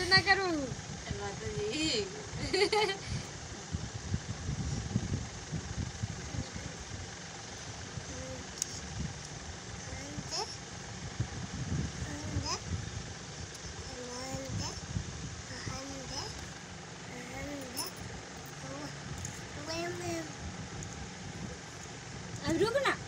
ना करूँ माता जी अब रुक ना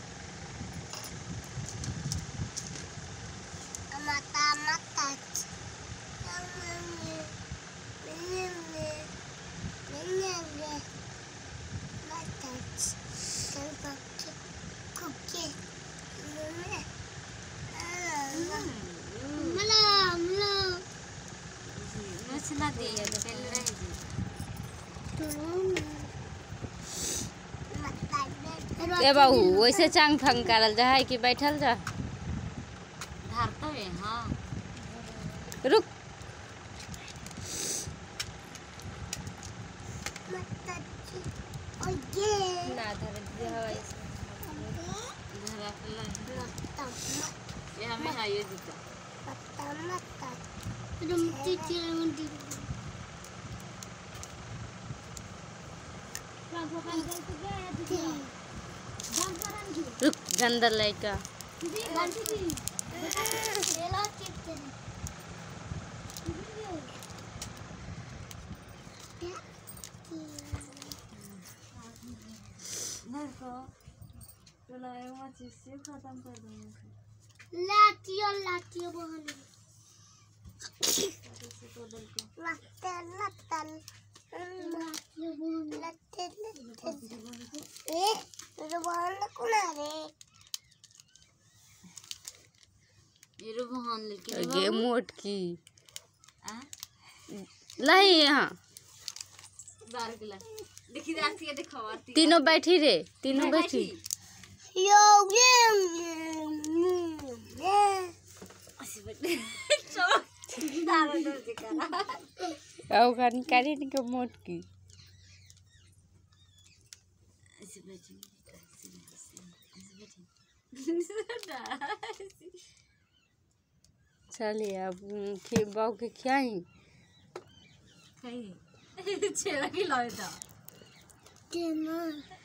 ना दिए पहले रह ए बाबू वैसे चांग फंग करल जा है कि बैठल जा धारता है। हाँ रुक ना धर दे हवाई ये हमें है ये जूता रुक गंदा लड़का खत्म कर दूंगी लातियो बहन गे मोट की लाई यहाँ तीनों बैठी रे तीनों बैठी कारी निको मोट की चलिए अब बाबू के खियाई छेड़ा की लौटा